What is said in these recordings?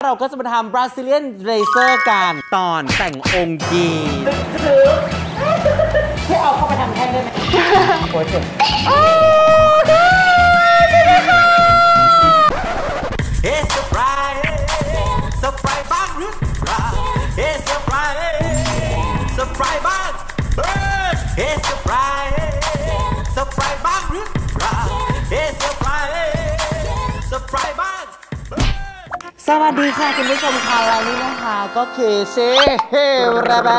เราก็จะมาทำ Brazilian Laser กันตอนแต่งองค์ยีให้เอาเข้าไปทำแท่งได้ไหมโอ้ยเจ็บ It's a Friday, surprise bag, it's a Friday, surprise bag, it's a Friday, surprise bag, it's a Friday, surprise bag. สวัสดีค่ะคุณผู้ชมค่ะเรานี่นะคะก็คือเซเฮระบา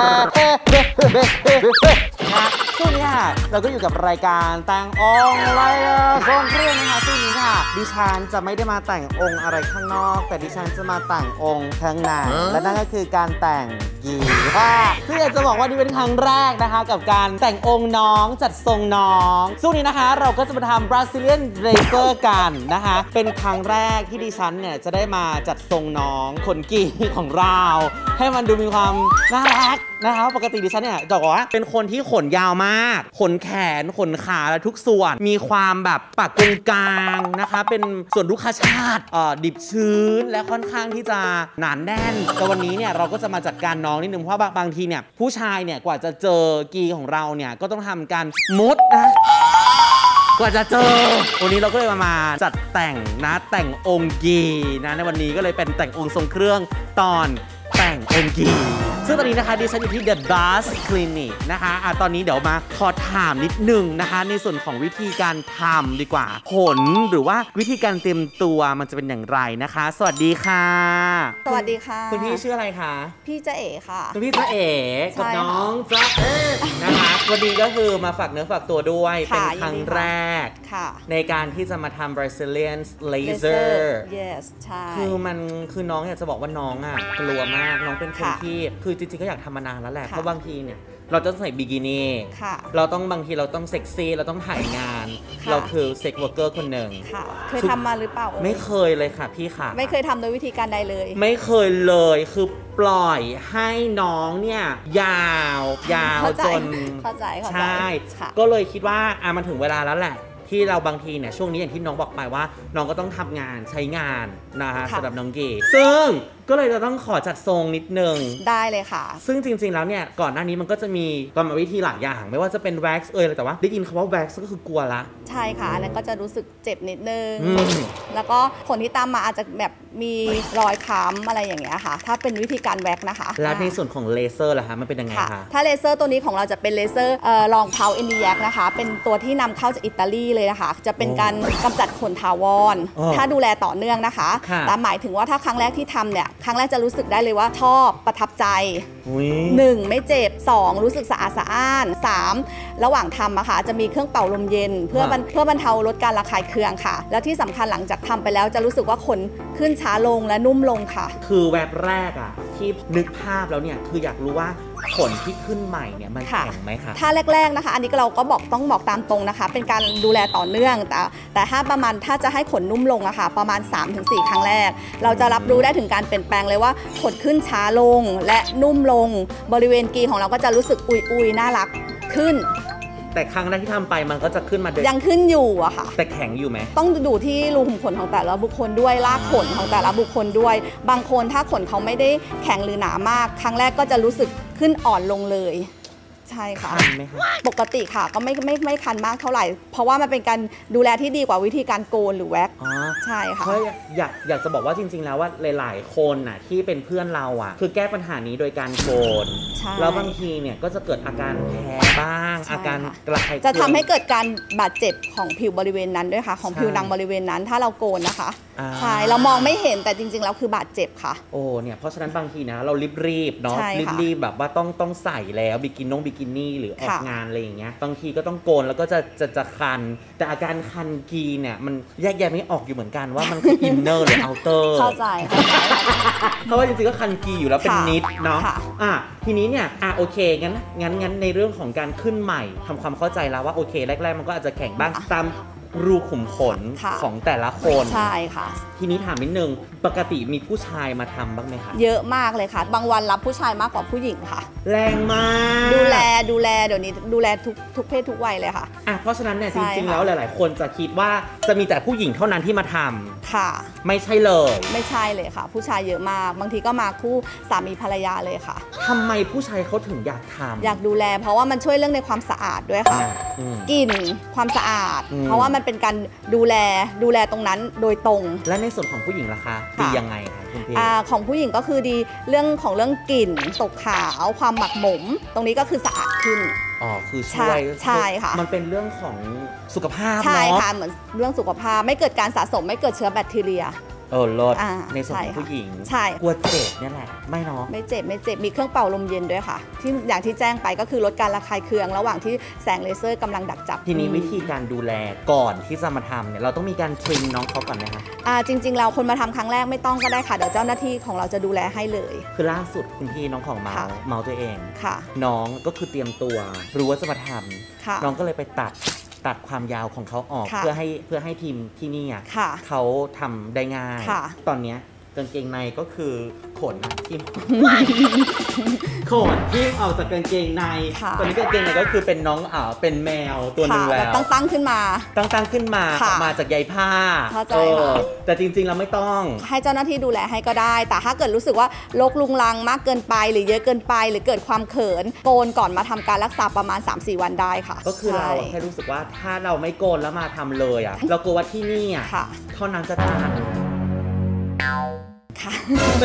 ช่วงนี้ค่ะเราก็อยู่กับรายการแต่งองค์ไลทรงเครื่องนะคะช่วงนี้ค่ะดิฉันจะไม่ได้มาแต่งองค์อะไรข้างนอกแต่ดิฉันจะมาแต่งองค์ข้างในและนั่นก็คือการแต่งกีค่ะคืออยากจะบอกว่านี่เป็นครั้งแรกนะคะกับการแต่งองค์น้องจัดทรงน้องช่วงนี้นะคะเราก็จะมาทำ Brazilian Laser กันนะคะเป็นครั้งแรกที่ดิฉันเนี่ยจะได้มาจัดทรงน้องขนกีของเราให้มันดูมีความน่ารักนะคะปกติดิฉันเนี่ยจะบอกว่าเป็นคนที่ขนยาวมากขนแขนขนขาและทุกส่วนมีความแบบปากกลางนะคะเป็นส่วนลูกคชาติดิบชื้นและค่อนข้างที่จะหนาแน่นแต่วันนี้เนี่ยเราก็จะมาจัดการน้องนิดนึงเพราะบางทีเนี่ยผู้ชายเนี่ยกว่าจะเจอกีของเราเนี่ยก็ต้องทำการมุดนะกว่าจะเจอวันนี้เราก็เลยมาจัดแต่งนะแต่งองค์กีนะในวันนี้ก็เลยเป็นแต่งองค์ทรงเครื่องตอนแต่งองค์กีซึ่งตอนนี้นะคะดิฉันอยู่ที่ The Buzz Clinic นะคะตอนนี้เดี๋ยวมาขอถามนิดนึงนะคะในส่วนของวิธีการทำดีกว่าผลหรือว่าวิธีการเตรียมตัวมันจะเป็นอย่างไรนะคะสวัสดีค่ะสวัสดีค่ะคุณพี่ชื่ออะไรคะพี่จ๊ะเอ๋ค่ะคุณพี่จ๊ะเอ๋กับน้องจ๊ะเอ๋นะคะวันนี้ก็คือมาฝากเนื้อฝากตัวด้วยเป็นครั้งแรกในการที่จะมาทำ Brazilian Laser yes ใช่คือน้องอยากจะบอกว่าน้องอ่ะกลัวมากน้องเป็นคนที่คือจริงๆก็อยากทำมานานแล้วแหละเพราะบางทีเนี่ยเราต้องใส่บิกินี่เราต้องบางทีเราต้องเซ็กซี่เราต้องถ่ายงานเราคือเซ็กเวิร์กเกอร์คนหนึ่งเคยทำมาหรือเปล่าไม่เคยเลยค่ะพี่ค่ะไม่เคยทำโดยวิธีการใดเลยไม่เคยเลยคือปล่อยให้น้องเนี่ยยาวจนใช่ก็เลยคิดว่ามันถึงเวลาแล้วแหละที่เราบางทีเนี่ยช่วงนี้อย่างที่น้องบอกไปว่าน้องก็ต้องทำงานใช้งานนะคะสำหรับน้องเก๋ซึ่งก็เลยจะต้องขอจัดทรงนิดนึงได้เลยค่ะซึ่งจริงๆแล้วเนี่ยก่อนหน้านี้มันก็จะมีกรรมวิธีหลายอย่างไม่ว่าจะเป็นแว็กซ์แต่ว่าได้ยินคำว่าแว็กซ์ก็คือกลัวละใช่ค่ะอันนั้นก็จะรู้สึกเจ็บนิดนึงแล้วก็ผลที่ตามมาอาจจะแบบมีรอยค้ำอะไรอย่างเงี้ยค่ะถ้าเป็นวิธีการแว็กนะคะและในส่วนของเลเซอร์ล่ะคะมันเป็นยังไงคะถ้าเลเซอร์ตัวนี้ของเราจะเป็นเลเซอร์ลองเพาเอ็นดีแยกนะคะเป็นตัวที่นำเข้าจากอิตาลีเลยนะคะจะเป็นการกำจัดขนถาวรถ้าดูแลต่อเนื่องนะคะแต่หมายถึงว่าถ้าครั้งแรกที่ทำเนี่ยครั้งแรกจะรู้สึกได้เลยว่าชอบประทับใจ 1 ไม่เจ็บ 2 รู้สึกสะอาดสะอ้าน 3 ระหว่างทำอะค่ะจะมีเครื่องเป่าลมเย็นเพื่อบรรเทาลดการระคายเคืองค่ะแล้วที่สำคัญหลังจากทำไปแล้วจะรู้สึกว่าขนขึ้นช้าลงและนุ่มลงค่ะคือแวบแรกอะที่นึกภาพแล้วเนี่ยคืออยากรู้ว่าขนที่ขึ้นใหม่เนี่ยมันแข็งไหมคะถ้าแรกๆนะคะอันนี้เราก็ต้องบอกตามตรงนะคะเป็นการดูแลต่อเนื่องแต่ถ้าจะให้ขนนุ่มลงอะค่ะประมาณ 3-4 ครั้งแรกเราจะรับรู้ได้ถึงการเปลี่ยนแปลงเลยว่าขนขึ้นช้าลงและนุ่มลงบริเวณกีของเราก็จะรู้สึกอุยน่ารักขึ้นแต่ครั้งแรกที่ทำไปมันก็จะขึ้นมายังขึ้นอยู่อะค่ะแต่แข็งอยู่ไหมต้องดูที่รูขุมขนของแต่ละบุคคลด้วยรากขนของแต่ละบุคคลด้วยบางคนถ้าขนเขาไม่ได้แข็งหรือหนามากครั้งแรกก็จะรู้สึกขึ้นอ่อนลงเลยใช่ค่ะคันไหมคะปกติค่ะก็ไม่คันมากเท่าไหร่เพราะว่ามันเป็นการดูแลที่ดีกว่าวิธีการโกนหรือแว็กใช่ค่ะเพราะอยากจะบอกว่าจริงๆแล้วว่าหลายๆคนน่ะที่เป็นเพื่อนเราอ่ะคือแก้ปัญหานี้โดยการโกนแล้วบางทีเนี่ยก็จะเกิดอาการแพ้บ้างอาการกระคายจะทำให้เกิดการบาดเจ็บของผิวบริเวณนั้นด้วยค่ะของผิวหนังบริเวณนั้นถ้าเราโกนนะคะใช่เรามองไม่เห็นแต่จริงๆแล้วคือบาดเจ็บค่ะโอ้เนี่ยเพราะฉะนั้นบางทีนะเรารีบเนาะรีบแบบว่าต้องใส่แล้วบิกินี่หรือออกงานอะไรอย่างเงี้ยบางทีก็ต้องโกนแล้วก็จะคันแต่อาการคันกีเนี่ยมันแยกแยะไม่ออกอยู่เหมือนกันว่ามันคืออินเนอร์หรือเอาเตอร์เข้าใจเพราะว่าจริงๆก็คันกีอยู่แล้วเป็นนิดเนาะทีนี้เนี่ยโอเคงั้นในเรื่องของการขึ้นใหม่ทำความเข้าใจแล้วว่าโอเคแรกๆมันก็อาจจะแข็งบ้างตามรูขุมขนค่ะของแต่ละคนใช่ค่ะทีนี้ถามนิดนึงปกติมีผู้ชายมาทำบ้างไหมคะเยอะมากเลยค่ะ บางวันรับผู้ชายมากกว่าผู้หญิงค่ะแรงมากดูแลเดี๋ยวนี้ดูแลทุกเพศทุกวัยเลยค่ะอ่ะเพราะฉะนั้นเนี่ยใช่จริงๆค่ะแล้วหลายๆ คนจะคิดว่าจะมีแต่ผู้หญิงเท่านั้นที่มาทำค่ะไม่ใช่เลยไม่ใช่เลยค่ะ ผู้ชายเยอะมาก บางทีก็มาคู่สามีภรรยาเลยค่ะทำไมผู้ชายเขาถึงอยากทำอยากดูแล เพราะว่ามันช่วยเรื่องในความสะอาดด้วยค่ะอืมกลิ่นความสะอาดอืมเพราะว่ามันเป็นการดูแลตรงนั้นโดยตรงและในส่วนของผู้หญิงล่ะคะค่ะดียังไงคะคุณพี่ของผู้หญิงก็คือดีเรื่องกลิ่นตกขาวความหมักหมม ตรงนี้ก็คือสะอาดขึ้นอ๋อคือช่วยใช่ค่ะมันเป็นเรื่องของสุขภาพใช่เนาะค่ะเหมือนเรื่องสุขภาพไม่เกิดการสะสมไม่เกิดเชื้อแบคทีเรียลดอ่าในส่วนของใช่ค่ะผู้หญิงใช่กลัวเจ็บเนี่ยแหละไม่เนาะไม่เจ็บมีเครื่องเป่าลมเย็นด้วยค่ะ ที่อย่างที่แจ้งไปก็คือลดการระคายเคืองระหว่างที่แสงเลเซอร์กำลังดักจับทีนี้วิธีการดูแลก่อนที่จะมาทำเนี่ยเราต้องมีการเทรนน้องเขาก่อนไหมคะจริงๆเราคนมาทำครั้งแรกไม่ต้องก็ได้ค่ะเดี๋ยวเจ้าหน้าที่ของเราจะดูแลให้เลยคือล่าสุดคุณพี่น้องของเมาค่ะเมาตัวเองค่ะน้องก็คือเตรียมตัวรู้ว่าจะมาทค่ะำน้องก็เลยไปตัดความยาวของเขาออกค่ะเพื่อให้ทีมที่นี่อ่ะค่ะเขาทำได้ง่ายค่ะตอนเนี้ยกางเกงในก็คือขนอะที่ ขนที่ออกจากกางเกงในค่ะตอนนี้กางเกงในก็คือเป็นน้องเป็นแมวตัวหนึงค่ะแล้วตั้งขึ้นมาตั้งขึ้นมาค่ะมาจากใยผ้าเข้าใจค่ะแต่จริงๆเราไม่ต้องให้เจ้าหน้าที่ดูแลให้ก็ได้ แต่ถ้าเกิดรู้สึกว่าลกลุงลังมากเกินไปหรือเยอะเกินไป หรือเกิดความเขินโกนก่อนมาทำการรักษาประมาณ 3-4 วันได้ค่ะก็คือเราแค่รู้สึกว่าถ้าเราไม่โกนแล้วมาทำเลยอ่ะเรากลัวว่าที่นี่อ่ะค่ะเท่านั้นจะตันค่ะ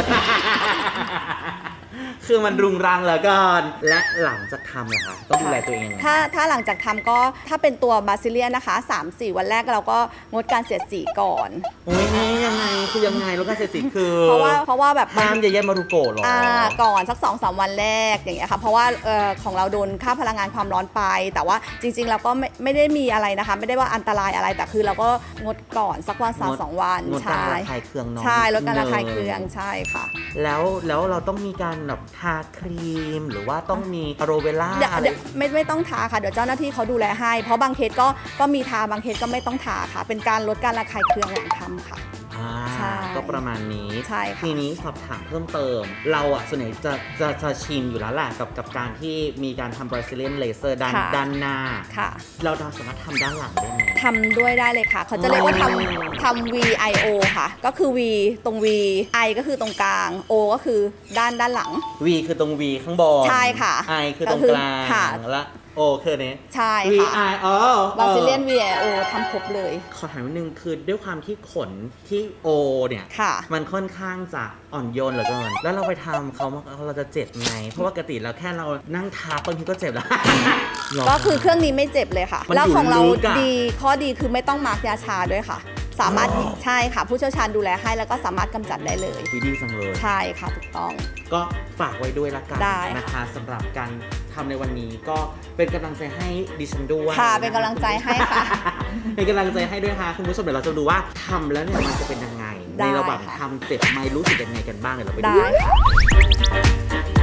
คือมันรุงรังเหลือเกินและหลังจากทำล่ะคะต้องดูแลตัวเองยังไงถ้าหลังจากทำก็ถ้าเป็นตัวบาซิเลียนนะคะ 3-4 วันแรกเราก็งดการเสียดสีก่อนโอ้ยนี่ยังไงคือยังไงแล้วการเสียดสีคือเพราะว่าแบบห้ามเยอะๆมารุโกะเหรอก่อนสัก 2-3 วันแรกอย่างเงี้ยค่ะเพราะว่าของเราโดนค่าพลังงานความร้อนไป แต่ว่าจริงๆเราก็ไม่ได้มีอะไรนะคะ ไม่ได้ว่าอันตรายอะไรแต่คือเราก็งดก่อนสักวัน2 วันงดการระคายเคืองน้องใช่ลดการระคายเคืองใช่ค่ะแล้วเราต้องมีการแบบทาครีมหรือว่าต้องมีอะโรเวล่าอะไรเดี๋ยวไม่ต้องทาค่ะเดี๋ยวเจ้าหน้าที่เขาดูแลให้เพราะบางเคสก็มีทาบางเคสก็ไม่ต้องทาค่ะ เป็นการลดการระคายเคืองหลังทำค่ะ ใช่ก็ประมาณนี้ใช่ค่ะทีนี้สอบถามเพิ่มเติม เราอ่ะส่วนใหญ่จะชินอยู่แล้วแหละกับการที่มีการทำ Brazilian Laser ด้านหน้าค่ะเราสามารถทำด้านหลังได้ไหมทำด้วยได้เลยค่ะ เขาจะเรียกว่าทำ VIO ค่ะ ก็คือ V ตรง V I ก็คือตรงกลาง O ก็คือด้านหลัง V คือตรง V ข้างบนใช่ค่ะ I คือตรงกลางค่ะและ O คือนี้ใช่ V ค่ะ I บาซิเลียน VIO ทำครบเลยขอถามนิดนึงคือด้วยความที่ขนที่ O เนี่ยค่ะมันค่อนข้างจะอ่อนโยนเหลือเกิน แล้วเราไปทำเขาเราจะเจ็บไง เพราะว่าปกติเราแค่เรานั่งทับบางทีก็เจ็บแล้วก็คือเครื่องนี้ไม่เจ็บเลยค่ะมันแล้วของเราอยู่ลึกอะดีข้อดีคือไม่ต้องมาร์กยาชาด้วยค่ะ สามารถใช่ค่ะ ผู้เชี่ยวชาญดูแลให้แล้วก็สามารถกำจัดได้เลยวิดีจังเลยใช่ค่ะถูกต้องก็ฝากไว้ด้วยละกันได้นะคะสำหรับการทำในวันนี้ก็เป็นกำลังใจให้ดิฉันด้วยค่ะเป็นกำลังใจให้ค่ะเป็นกำลังใจให้ด้วยค่ะคุณผู้ชมเดี๋ยวเราจะดูว่าทำแล้วเนี่ยมันจะเป็นยังไงได้ในระหว่างค่ะทำเจ็บไหมรู้สึกยังไงกันบ้างเดี๋ยวเราไปได้ดูค่ะ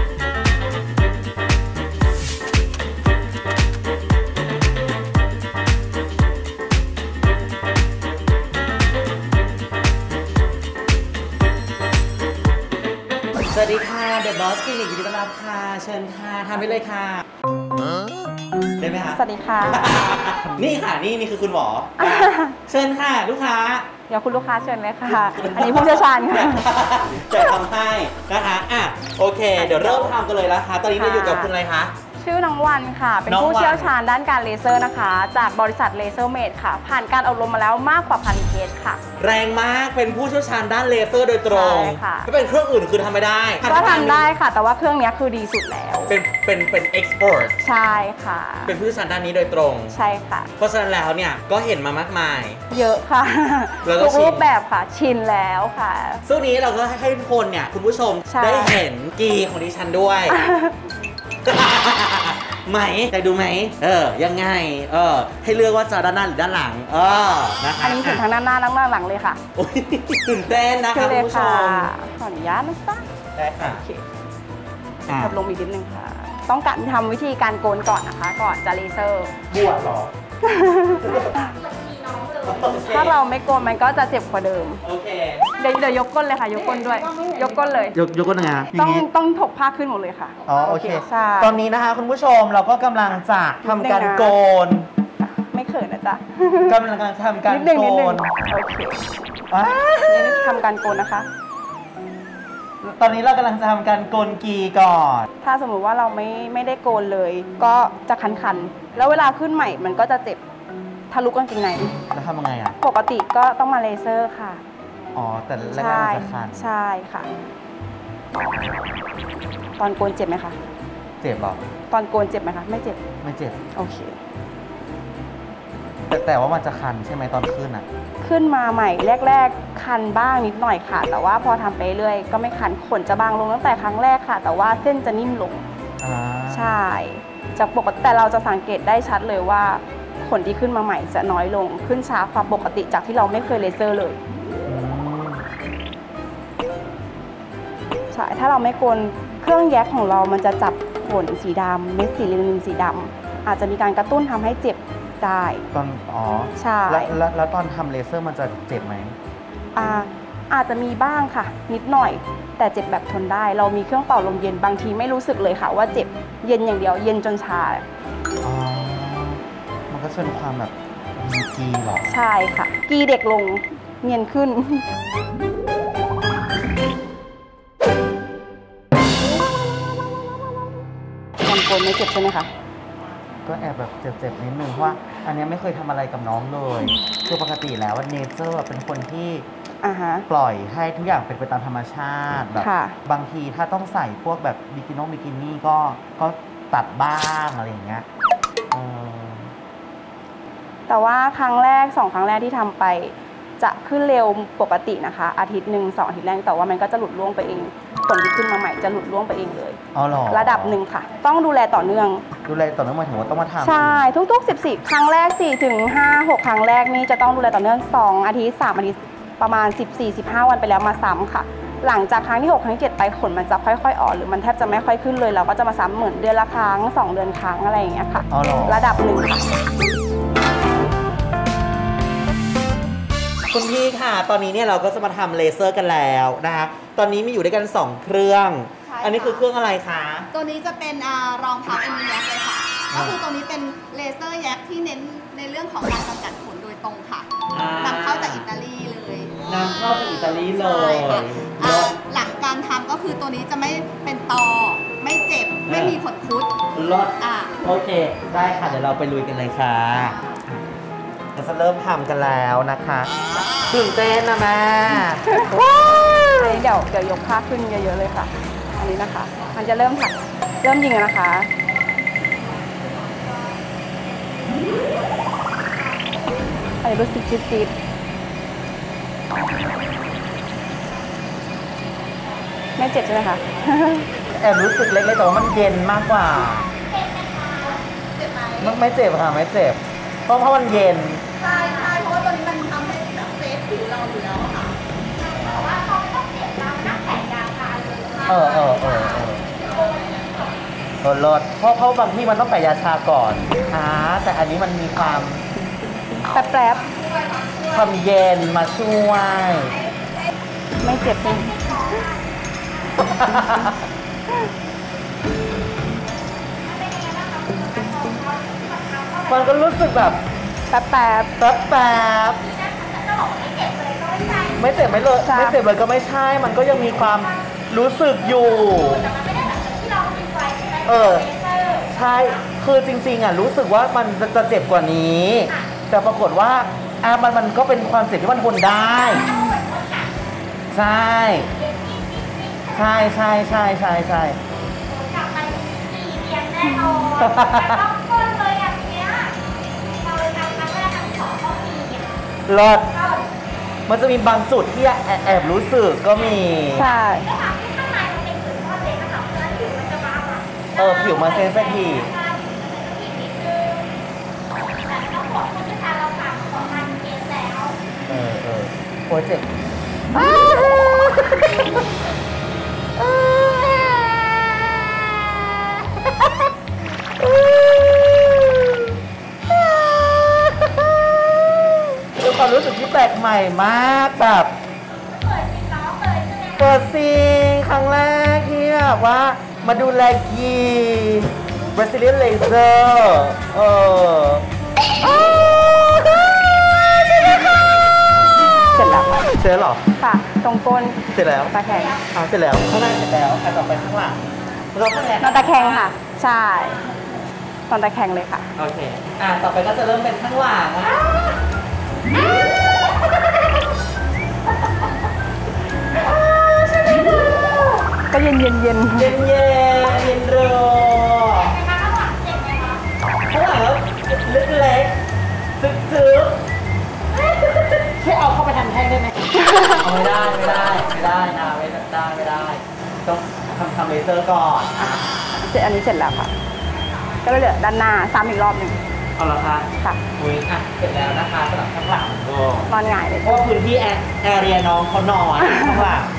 สวัสดีค่ะ The Boss Clinic ยินดีต้อนรับค่ะ เชิญค่ะทำได้เลยค่ะ ได้ไหมคะสวัสดีค่ะนี่ค่ะนี่คือคุณหมอ เชิญค่ะ ลูกค้าเดี๋ยวคุณลูกค้าเชิญเลยค่ะ อันนี้ผู้เชี่ยวชาญค่ะจะทำให้นะคะอ่ะโอเค เดี๋ยวเริ่มทำกันเลยนะคะ ตอนนี้เราอยู่กับคุณอะไรคะชื่อน้องวันค่ะ เป็นน้องวันผู้เชี่ยวชาญด้านการเลเซอร์นะคะ จากบริษัทเลเซอร์เมดค่ะ ผ่านการอบรมมาแล้วมากกว่า1,000 เคสค่ะแรงมากเป็นผู้เชี่ยวชาญด้านเลเซอร์โดยตรงใช่ค่ะถ้าเป็นเครื่องอื่นคือทำไม่ได้ก็ทำได้ค่ะ แต่ว่าเครื่องนี้คือดีสุดแล้วเป็น expert ใช่ค่ะเป็นผู้เชี่ยวชาญด้านนี้โดยตรงใช่ค่ะเพราะฉะนั้นแล้วเนี่ยก็เห็นมามากมายเยอะค่ะแล้วก็ทุกชินรูปแบบค่ะ ชินแล้วค่ะซึ่งนี้เราก็ให้ทุกคนเนี่ยคุณผู้ชมใช่ได้เห็นกีของดิฉันด้วย ไหมอยากดูไหมยังไงให้เลือกว่าจะด้านหน้าหรือด้านหลังนะคะอันนี้ถึงทางด้านหน้าและด้านหลังเลยค่ะโอ้ยตื่นเต้นนะเชิคะญเลคุณยผู้ชค่ะมขออนุญาตนะจ๊ะได้ค่ะโอเคกดลงอีกนิดนึงค่ะ ต้องการทำวิธีการโกนก่อนนะคะ ก่อนจะเลเซอร์บวชเหรอถ้าเราไม่โกนมันก็จะเจ็บกว่าเดิมโอเคเดี๋ยวยกก้นเลยค่ะ ยกก้นด้วย ยกก้นเลยยกก้นยังไงต้องถกผ้าขึ้นหมดเลยค่ะอ๋อโอเคใช่ตอนนี้นะคะคุณผู้ชมเราก็กำลังจะทำการโกนไม่เขินนะจ๊ะกำลังทำการนิดนึงโกนิดนึงนโอเคว้านี่ทำการโกนนะคะตอนนี้เรากำลังจะทำการโกนกีก่อนถ้าสมมุติว่าเราไม่ได้โกนเลย ก็จะคันๆ แล้วเวลาขึ้นใหม่มันก็จะเจ็บทะลุกางเกงในแล้วทำยังไงอ่ะปกติก็ต้องมาเลเซอร์ค่ะอ๋อแต่แรกๆมันจะคันใช่ค่ะ ตอนโกนเจ็บไหมคะเจ็บหรอตอนโกนเจ็บไหมคะ ไม่เจ็บไม่เจ็บโอเคแต่ว่ามันจะคันใช่ไหมตอนขึ้นอ่ะขึ้นมาใหม่แรกๆ คันบ้างนิดหน่อยค่ะ แต่ว่าพอทำไปเรื่อยก็ไม่คันขนจะบางลงตั้งแต่ครั้งแรกค่ะ แต่ว่าเส้นจะนิ่มลง ใช่ จากปกติแต่เราจะสังเกตได้ชัดเลยว่าขนที่ขึ้นมาใหม่จะน้อยลง ขึ้นช้ากว่าปกติจากที่เราไม่เคยเลเซอร์เลย ใช่ ถ้าเราไม่โกนเครื่องแยกของเรามันจะจับขนสีดำเม็ดสีเลนินสีดำอาจจะมีการกระตุ้นทำให้เจ็บได้ตอนอ๋อใช่แล้วตอนทำเลเซอร์มันจะเจ็บไหมอาจจะมีบ้างค่ะ นิดหน่อย แต่เจ็บแบบทนได้ เรามีเครื่องเป่าลมเย็นบางทีไม่รู้สึกเลยค่ะว่าเจ็บเย็นอย่างเดียวเย็นจนชาอ๋อ มันก็เป็นความแบบมีกีหรอใช่ค่ะ กีเด็กลงเนียนขึ้น การโกนไม่เจ็บใช่ไหมคะก็แอบแบบเจ็บๆนิดนึงเพราะว่าอันเนี้ยไม่เคยทำอะไรกับน้องเลยคือปกติแล้วเนเจอร์เป็นคนที่ปล่อยให้ทุกอย่างเป็นไปตามธรรมชาติแบบบางทีถ้าต้องใส่พวกแบบบิกินี่ก็ตัดบ้างอะไรอย่างเงี้ยแต่ว่าครั้งแรก2 ครั้งแรกที่ทำไปจะขึ้นเร็วปกตินะคะ อาทิตย์หนึ่ง2 อาทิตย์แรกแต่ว่ามันก็จะหลุดร่วงไปเองขนที่ขึ้นมาใหม่จะหลุดร่วงไปเองเลยอ๋อเหรอระดับหนึ่งค่ะ ต้องดูแลต่อเนื่องดูแลต่อเนื่องหมายถึงว่าต้องมาทำใช่ ทุกๆ14 ครั้งแรก4 ถึง 5 6 ครั้งแรกนี่จะต้องดูแลต่อเนื่อง2 อาทิตย์3 อาทิตย์ประมาณ14-15 วันไปแล้วมาซ้ำค่ะ หลังจากครั้งที่6 ครั้งที่ 7ไปขนมันจะค่อยๆอ่อนหรือมันแทบจะไม่ค่อยขึ้นเลยเราก็จะมาซ้ำเหมือนเดือนละครั้ง2 เดือนครั้งอะไรอย่างเงี้ยค่ะอ๋อเหรอระดับหนึ่งค่ะคุณพี่ค่ะ ตอนนี้เนี่ยเราก็จะมาทำเลเซอร์กันแล้วนะคะตอนนี้มีอยู่ด้วยกัน2เครื่องใช่ค่ะอันนี้คือเครื่องอะไรคะตัวนี้จะเป็นรองเท้าเอ็นแยกเลยค่ะ ก็คือตัวนี้เป็นเลเซอร์แยกที่เน้นในเรื่องของการกำจัดขนโดยตรงค่ะนำเข้าจากอิตาลีเลยนำเข้าจากอิตาลีเลใช่ยค่ะหลังการทำก็คือตัวนี้จะไม่เป็นตอไม่เจ็บไม่มีขนคุดรถโอเค ได้ค่ะ เดี๋ยวเราไปลุยกันเลยค่ะเราจะเริ่มทำกันแล้วนะคะตื่นเต้นนะแม่อันนี้เดี๋ยวยกผ้าขึ้นเยอะๆเลยค่ะ อันนี้นะคะ มันจะเริ่มยิงแล้วนะคะอันนี้รู้สึกจี๊ดๆไม่เจ็บใช่ไหมคะแอบรู้สึกเล็กๆแต่ว่ามันเย็นมากกว่าไม่เจ็บค่ะไม่เจ็บเพราะมันเย็นใช่เพราะว่าตัวนี้มันทำให้แบบเซฟผิวเราอยู่แล้วค่ะแต่ว่าเขาไม่ต้องเจ็บเรานั่งแขนยาวทานเลยลดเพราะบางที่มันต้องแปะยาชาก่อนแต่อันนี้มันมีความแป๊บความเย็นมาช่วยไม่เจ็บเลยมันก็รู้สึกแบบแป๊บไม่เจ็บไม่เลยไม่เจ็บเลยก็ไม่ใช่มันก็ยังมีความรู้สึกอยู่ใช่คือจริงๆรู้สึกว่ามันจะเจ็บกว่านี้แต่ปรากฏว่ามันก็เป็นความเจ็บที่มันทนได้ใช่กลับไปดีเรียนแน่นอนต้องก้นเลยอย่างเงี้ยเราเลยทำครั้งแรกครั้งที่2ก็มีรอดมันจะมีบางจุดที่แอบรู้สึกก็มีใช่ผิวมันเซนซิทีฟโอ้เจ็บด้วยความมากแบบเปิดซิงครั้งแรกที่แบบว่ามาดูแลกี Brazilian Laser เสร็จแล้วค่ะเสร็จแล้วเหรอค่ะ ตรงก้นเสร็จแล้วตะแคงเสร็จแล้วข้างหน้าเสร็จแล้วต่อไปข้างหลังเราข้างหลังนอนตะแคงค่ะ ใช่นอนตะแคงเลยค่ะโอเคต่อไปก็จะเริ่มเป็นข้างหลังก็เย็นเย็นเย็นเย็นรอข้างหลังเล็กๆซึกช่วยเอาเข้าไปทำแท่งได้ไหมเอาไม่ได้นะไม่ได้ต้องทำเลเซอร์ก่อนเสร็จอันนี้เสร็จแล้วค่ะ ก็เหลือด้านหน้าซ้ำอีกรอบหนึ่งเอาละคะค่ะอุ้ยเสร็จแล้วนะคะสำหรับข้างหลังนอนหงายเลยเพราะว่าพื้นที่แอเรียน้องเขานอนข้างหลัง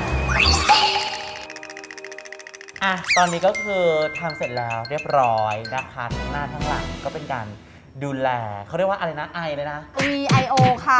ตอนนี้ก็คือทำเสร็จแล้วเรียบร้อยนะคะทั้งหน้าทั้งหลังก็เป็นการดูแลเขาเรียกว่าอะไรนะเลยนะ VIO ค่ะ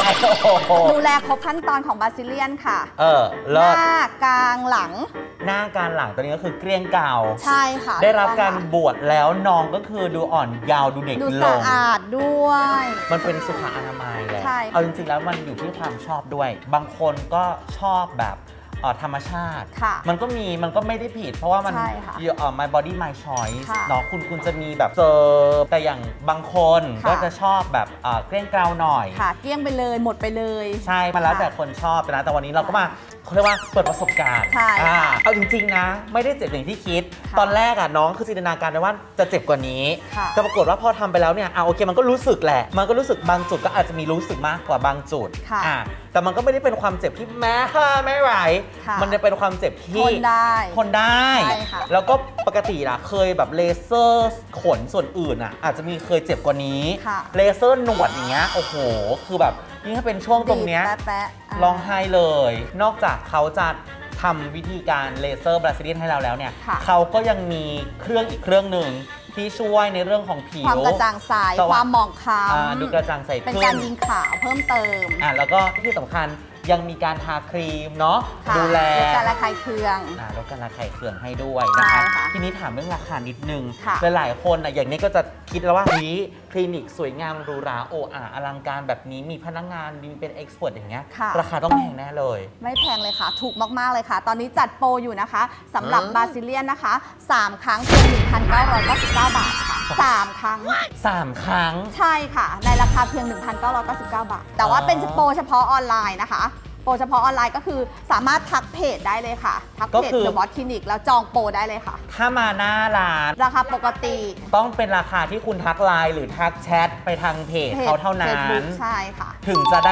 VIO ดูแลครบขั้นตอนของบาซิเลียนค่ะเลิหศน้ากลางหลังหน้าการหลังตัวนี้ก็คือเกลี้ยงเก่าใช่ค่ะได้รับการบวชแล้วน้องก็คือดูอ่อนเยาว์ดูเด็กดูลสะงอาดด้วยมันเป็นสุขอนามัยแหละใช่เอาจริงๆแล้วมันอยู่ที่ความชอบด้วย บางคนก็ชอบแบบธรรมชาติ มันก็ไม่ได้ผิด เพราะว่ามัน my body my choice เนาะคุณจะมีแบบแต่อย่างบางคนก็จะชอบแบบเกลี้ยงเกลาหน่อยค่ะเกลี้ยงไปเลยหมดไปเลยใช่มันแล้วแต่คนชอบนะแต่วันนี้เราก็มาเขาเรียกว่าเปิดประสบการณ์ใช่เอาจริงๆนะไม่ได้เจ็บอย่างที่คิดตอนแรกน้องคือจินตนาการไว้ว่าจะเจ็บกว่านี้แต่ปรากฏว่าพอทำไปแล้วเนี่ยโอเคมันก็รู้สึกแหละมันก็รู้สึกบางจุดก็อาจจะมีรู้สึกมากกว่าบางจุดแต่มันก็ไม่ได้เป็นความเจ็บที่ไม่ไหวมันจะเป็นความเจ็บที่ทนได้แล้วก็ปกติเคยแบบเลเซอร์ขนส่วนอื่นอาจจะมีเคยเจ็บกว่านี้เลเซอร์หนวดอย่างเงี้ยโอ้โหคือแบบยิ่งถ้าเป็นช่วงตรงเนี้ยร้องไห้เลยนอกจากเขาจะทำวิธีการเลเซอร์บราซิเลียนให้เราแล้วเนี่ยเขาก็ยังมีเครื่องอีกเครื่องหนึ่งที่ช่วยในเรื่องของผิวความกระจ่างใสความหมองคล้ำดูกระจ่างใสเป็นการยิงขาวเพิ่มเติมแล้วก็ที่สำคัญยังมีการทาครีมเนาะดูแลลดการระคายเคืองลดการระคายเคืองให้ด้วยนะคะทีนี้ถามเรื่องราคานิดนึงหลายๆคนอย่างนี้ก็จะคิดแล้วว่าคลินิกสวยงามหรูหราอลังการแบบนี้มีพนักงานเป็นเอ็กซ์เพรสอย่างเงี้ยราคาต้องแพงแน่เลยไม่แพงเลยค่ะถูกมากๆเลยค่ะตอนนี้จัดโปรอยู่นะคะสำหรับบาซิเลียนนะคะ3ครั้งเพียง 1,999 บาทค่ะ3ครั้งใช่ค่ะในราคาเพียง 1,999 บาทแต่ว่าเป็นโปรเฉพาะออนไลน์นะคะโปรเฉพาะออนไลน์ก็คือสามารถทักเพจได้เลยค่ะทักเพจ The Boss Clinic แล้วจองโปรได้เลยค่ะถ้ามาหน้าร้านราคาปกติต้องเป็นราคาที่คุณทักไลน์หรือทักแชทไปทางเพจเขาเท่านั้นใช่ค่ะถึงจะได้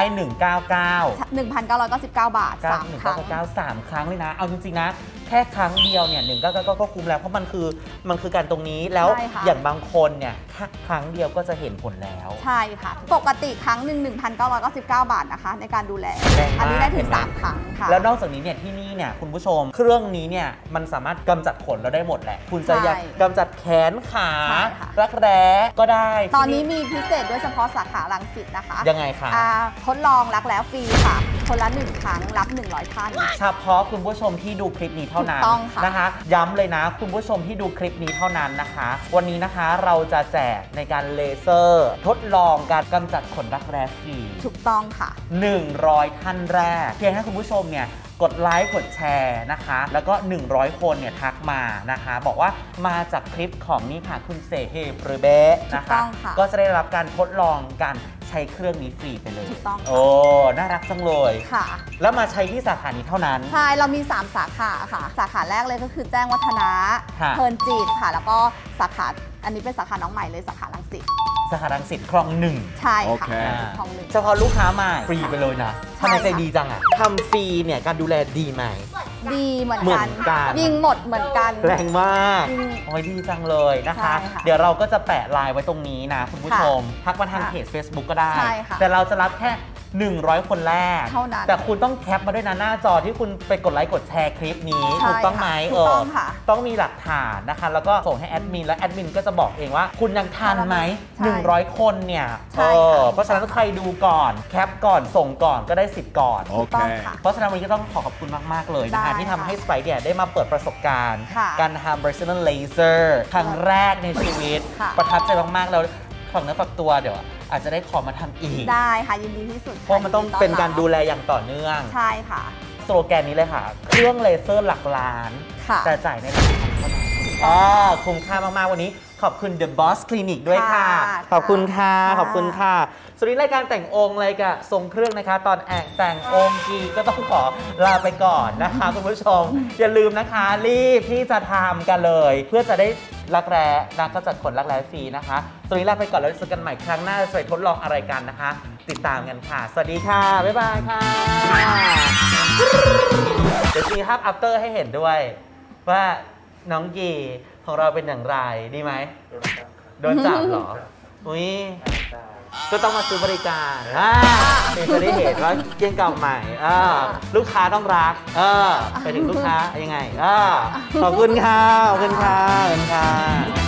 1,999 บาท3 ครั้ง 3 ครั้งเลยนะเอาจริงๆนะแค่ครั้งเดียวเนี่ย1,999ก็คุ้มแล้วเพราะมันคือการตรงนี้แล้วอย่างบางคนเนี่ยครั้งเดียวก็จะเห็นผลแล้วใช่ค่ะปกติครั้งหนึ่ง 1,999 บาทนะคะในการดูแลอันนี้ได้ถึง3 ครั้งค่ะแล้วนอกจากนี้เนี่ยที่นี่เนี่ยคุณผู้ชมเครื่องนี้เนี่ยมันสามารถกำจัดขนเราได้หมดแหละคุณจะอยากกำจัดแขนขารักแร้ก็ได้ตอนนี้มีพิเศษด้วยเฉพาะสาขารังสิตนะคะยังไงคะทดลองรักแร้ฟรีค่ะคนละ1 ครั้งรับ100 ท่านเฉพาะคุณผู้ชมที่ดูคลิปนี้เท่านั้นนะคะย้ำเลยนะคุณผู้ชมที่ดูคลิปนี้เท่านั้นนะคะวันนี้นะคะเราจะแจกในการเลเซอร์ทดลองการกำจัดขนรักแร้ฟรีถูกต้องค่ะ 100 ท่านแรกเพียงให้คุณผู้ชมเนี่ยกดไลค์กดแชร์นะคะแล้วก็100 คนเนี่ยทักมานะคะบอกว่ามาจากคลิปของนี่ค่ะคุณเซเฮปรเบะนะคะก็จะได้รับการทดลองการใช้เครื่องนี้ฟรีไปเลยถูกต้องโอ้น่ารักจังเลยค่ะแล้วมาใช้ที่สาขานี้เท่านั้นใช่เรามี3 สาขาค่ะสาขาแรกเลยก็คือแจ้งวัฒนะเพลินจิตค่ะแล้วก็สาขาอันนี้เป็นสาขาน้องใหม่เลยสาขารังสิตสาขารังสิตคลอง1 ใช่ค่ะคลอง1 เฉพาะลูกค้ามาฟรีไปเลยนะทำไมใจดีจังทำฟรีเนี่ยการดูแลดีไหมดีเหมือนกันยิงหมดเหมือนกันแรงมากโอ้ยดีจังเลยนะคะเดี๋ยวเราก็จะแปะไลน์ไว้ตรงนี้นะคุณผู้ชมทักมาทางเพจ Facebook ก็ได้แต่เราจะรับแค่ 100 คนแรกเท่านั้นแต่คุณต้องแคปมาด้วยนะหน้าจอที่คุณไปกดไลค์กดแชร์คลิปนี้ใช่ถูกต้องไหมค่ะถูกต้องค่ะต้องมีหลักฐานนะคะ แล้วก็ส่งให้แอดมินแล้วแอดมินก็จะบอกเองว่าคุณยังทันไหมใช่ 100 คนเนี่ยใช่ค่ะเพราะฉะนั้นใครดูก่อนแคปก่อนส่งก่อนก็ได้สิทธิ์ก่อนถูกต้องค่ะเพราะฉะนั้นวันนี้ก็ต้องขอบคุณมาก ๆ เลยนะคะได้ที่ทำให้ค่ะสไปร์เนี่ยได้มาเปิดประสบการณ์ค่ะการทำ Brazilian Laser ครั้งแรกในชีวิตค่ะประทับใจมากๆแล้วฝักเนื้อฝักตัวเดี๋ยวอาจจะได้ขอมาทำอีกได้ค่ะยินดีที่สุดเพราะมันต้องเป็นการดูแลอย่างต่อเนื่องใช่ค่ะสโลแกนนี้เลยค่ะ เครื่องเลเซอร์หลักล้านค่ะแต่จ่ายในราคาเท่านั้นคุ้มค่ามากๆวันนี้ขอบคุณ The Boss Clinic ด้วยค่ะค่ะขอบคุณค่ะค่ะขอบคุณค่ะสวัสดีรายการแต่งองค์เลยกับทรงเครื่องนะคะ ตอนแต่งองค์กีก็ต้องขอลาไปก่อนนะคะคุณผู้ชม อย่าลืมนะคะรีบที่จะทำกันเลย เพื่อจะได้รักแร้นะก็จัดขนรักแร้ฟรีนะคะสวัสดีลาไปก่อนแล้วเจอกันใหม่ครั้งหน้าจะไปทดลองอะไรกันนะคะ ติดตามกันค่ะ สวัสดีค่ะ บ๊ายบายค่ะ เดี๋ยวมีภาพ after ให้เห็นด้วย ว่าน้องกีของเราเป็นอย่างไรดีไหมโดนจับเหรอ อุ้ยก็ต้องมาซื้อบริการเดี๋ยวจะได้เห็นว่าเกี่ยงเก่าใหม่ลูกค้าต้องรักไปถึงลูกค้ายังไงขอบคุณค่ะขอบคุณค่ะขอบคุณค่ะ